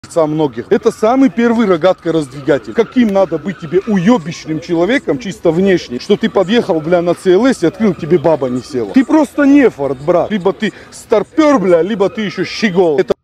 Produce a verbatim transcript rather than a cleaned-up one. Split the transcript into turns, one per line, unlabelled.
многих. Это самый первый рогатка-раздвигатель. Каким надо быть тебе уебищным человеком, чисто внешне, что ты подъехал, бля, на ЦЛС и открыл, тебе баба не села. Ты просто нефорт, брат. Либо ты старпер, бля, либо ты еще щегол. Это